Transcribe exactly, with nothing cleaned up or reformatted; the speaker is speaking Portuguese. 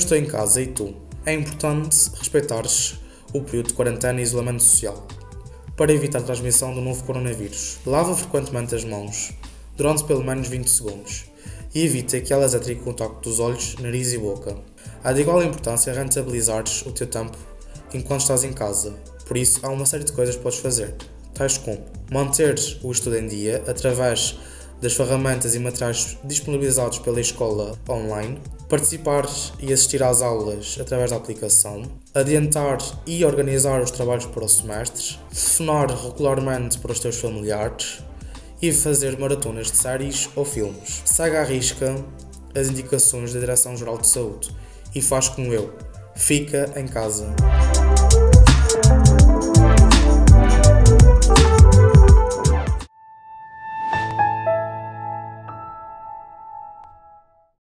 estou em casa e tu? É importante respeitares o período de quarentena e isolamento social para evitar a transmissão do novo coronavírus. Lava frequentemente as mãos durante pelo menos vinte segundos e evita que elas entrem em contacto dos olhos, nariz e boca. Há de igual importância rentabilizares o teu tempo enquanto estás em casa, por isso há uma série de coisas que podes fazer, tais como manter o estudo em dia através das ferramentas e materiais disponibilizados pela escola online, participar e assistir às aulas através da aplicação, adiantar e organizar os trabalhos para o semestre, telefonar regularmente para os teus familiares e fazer maratonas de séries ou filmes. Segue à risca as indicações da Direção-Geral de Saúde e faz como eu, fica em casa.